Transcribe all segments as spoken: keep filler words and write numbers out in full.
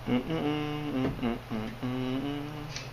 Mm -mm -mm -mm -mm -mm -mm.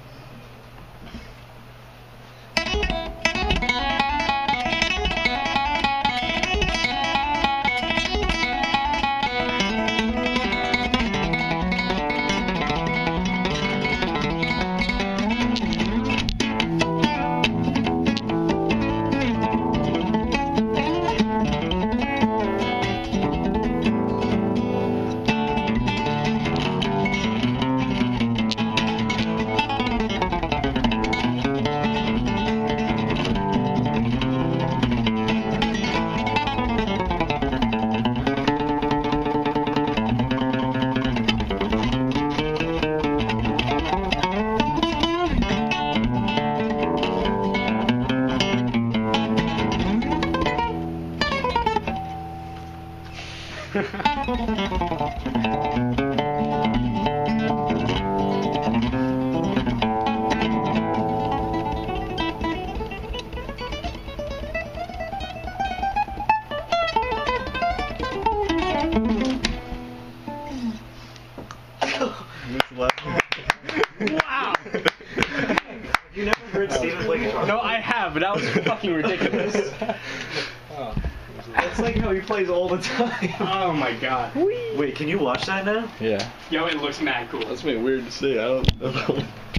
Wow! You never heard Steven play guitar? No, I have, but that was fucking ridiculous. Oh. That's like how he plays all the time. Oh my god. Wait, can you watch that now? Yeah. Yo, it looks mad cool. That's me weird to see. I don't know.